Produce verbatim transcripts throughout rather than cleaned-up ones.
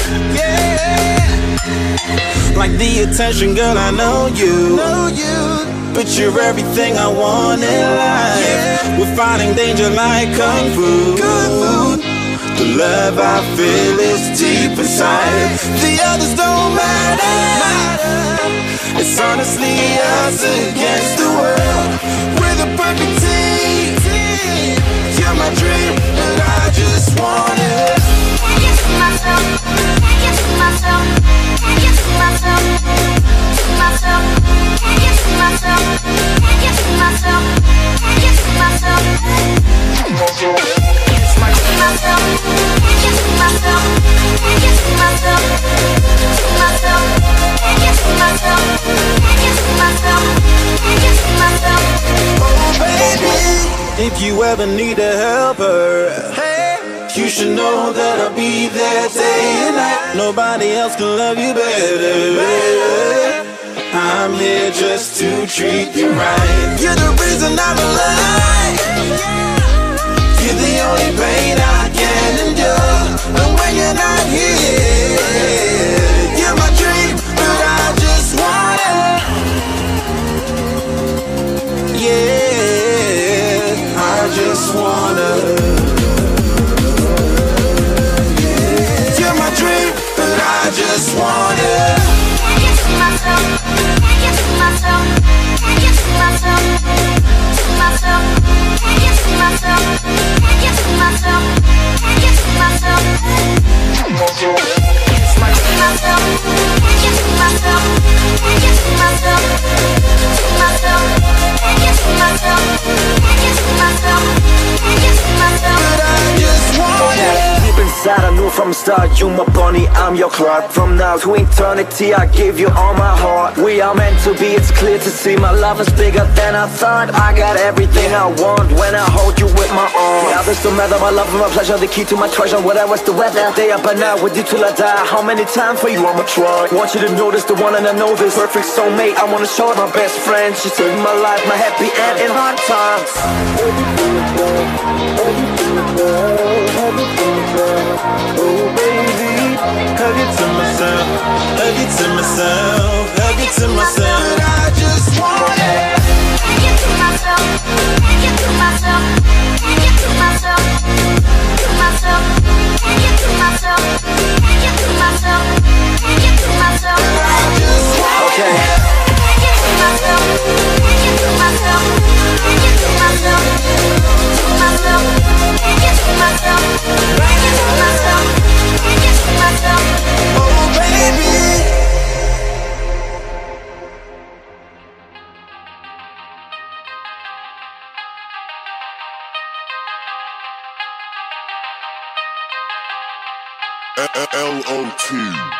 yeah. Like the attention, girl, I know you, know you. But you're everything I want in life, yeah. We're fighting danger like Kung Fu, Kung Fu. The love I feel is deep inside. The others don't matter. It's honestly us against the world. We're the perfect team. You're my dream, and I just want it. Can't get to myself. Can't get to myself. Can't get to myself. To myself. Can't get to myself. Can't get to myself. Can't get to myself. It's my to myself. Can't get to myself. Can't get to myself. To myself. Can't get to myself. Can't get to myself. Can't get to myself. Oh baby, if you ever need a helper, hey, you should know that I'll be there day and night. Nobody else can love you better, baby. I'm here just to treat you right. You're the reason I'm alive. You're the only pain I can endure. And when you're not here, you're my dream, but I just want it. Yeah, I just wanna. You're my dream, but I just want it. Can't get to myself. Can't get to myself. Can't get to myself. To myself. Can't get to myself. Can't get to myself. Can't get to myself. It's my to myself. Can't get to myself. Can't get to myself. To myself. Can't get to myself. Can't get to myself. Can't get to myself. But I just want it. Deep inside I knew from the start, you my bunny, I'm your Clark. From now to eternity I give you all my heart. We are meant to be, it's clear to see. My love is bigger than I thought. I got everything I want when I hold you with my arms. Now this don't matter, my love and my pleasure, the key to my treasure. Whatever's the weather, day up and night with you till I die. How many times for you I'ma try? Want you to notice the one and I know this perfect soulmate. I wanna show it my best friend. She saved my life, my happy end in hard times. Oh baby, hug it to myself, hug it to myself, hug it to myself. But I just want it. Can't get to myself. Can't get to myself. Can't get to myself. To myself. Can't get to myself. Can't get to myself. Can't get to myself. I just want Okay. it. Can't get to myself. Can't get to myself. Can't get to myself. To myself. Can't get to myself. Can't get to myself. Can't get to myself. Oh baby. L O T.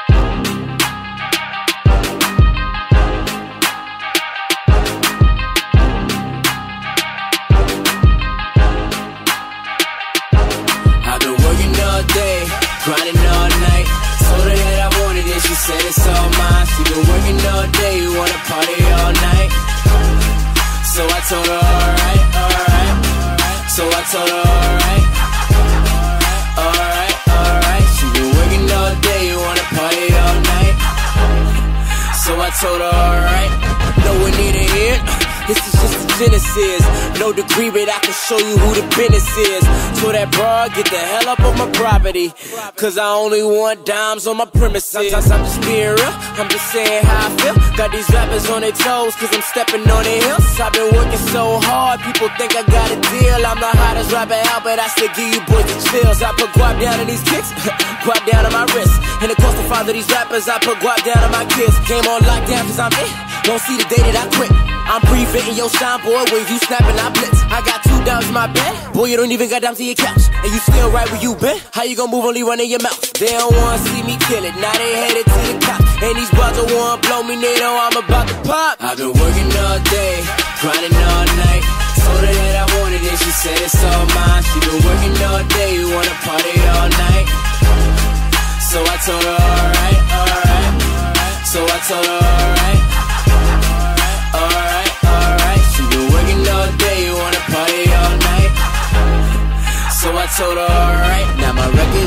I've been working all day, grinding all night. Told her that I wanted it, she said it's all mine. She been working all day, wanna party all night. So I told her alright, alright. So I told her alright, alright, alright. She been working all day, wanna party all night. So I told her alright. No one need to hear. This is just the genesis. No degree, but I can show you who the business is. So that broad, get the hell up on my property. Cause I only want dimes on my premises. Sometimes I'm just being real, I'm just saying how I feel. Got these rappers on their toes, cause I'm stepping on their heels. I've been working so hard, people think I got a deal. I'm the hottest rapper out, but I still give you boys the chills. I put guap down in these kicks, guap down on my wrist. And it cost to father these rappers, I put guap down on my kids. Came on lockdown cause I'm it, won't see the day that I quit. I'm pre-fitting your shine, boy, when you snapping, I blitz. I got two dollars in my bed, boy, you don't even got down to your couch. And you still right where you been, how you gon' move only running your mouth? They don't wanna see me kill it, now they headed to the cops. And these bars don't wanna blow me, they know I'm about to pop. I've been working all day, grinding all night. Told her that I wanted it, she said it's all mine. She been working all day, wanna party all night. So I told her alright, alright. So I told her alright, alright, alright. She been working all day, wanna party all night. So I told her alright. Now my record's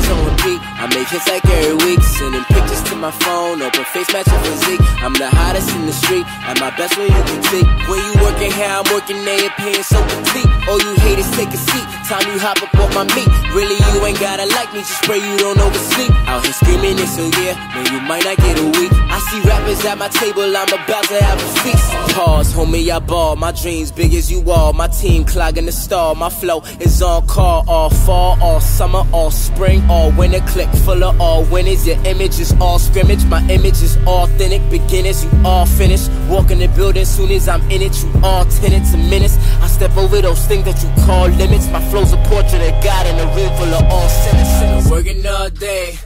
hits on repeat. I make hits like every week, sending pictures to my phone, open face matching physique. I'm the hottest in the street, at my best when you can see. When you working here, I'm working there, your paying so complete. All you haters take a seat, time you hop up off my meat. Really, you ain't gotta like me, just pray you don't oversleep. Out here screaming this, so yeah, man, you might not get a week. I see rappers at my table, I'm about to have a feast. Pause, homie, I ball, my dreams big as you all. My team clogging the stall, my flow is on call. All fall, all summer, all spring, all winter. Click full of all winners. Your image is all scrimmage, my image is authentic. Beginners, you all finished. Walk in the building, soon as I'm in it, you all tenants and minutes. I step over those things that you call limits. My flow's a portrait of God in a room full of all sinners. I'm working all day,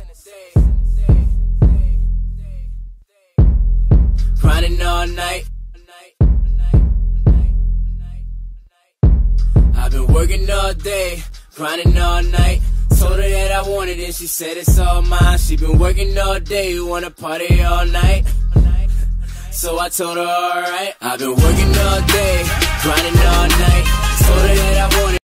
grinding all night. I've been working all day, grinding all night. Told her that I wanted it, she said it's all mine. She been working all day, wanna party all night. So I told her alright. I've been working all day, grinding all night. Told her that I wanted